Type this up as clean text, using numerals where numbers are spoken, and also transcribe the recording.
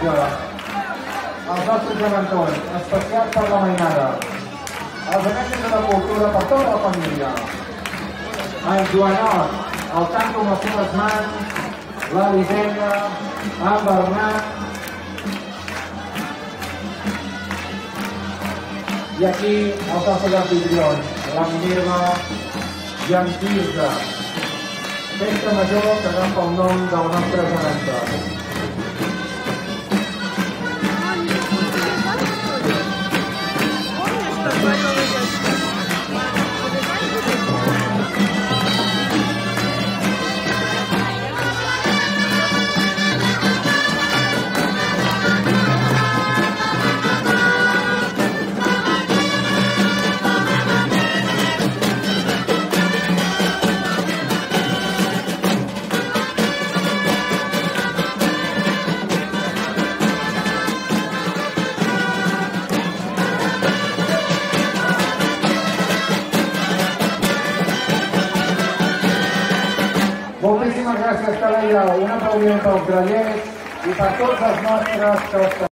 homenatge als nostres gegantons, especial per la mainada, els amències de la cultura per tota la família, en Joanot, el canto amb les seves mans, l'Elisenda, en Bernat, i aquí els nostres anfitrions, la Minerva i en Quirze. Festa major que agafa el nom del nostre gegantó. Moltíssimes gràcies, Calella. Un aplaudiment pels grallers i per tots els nostres que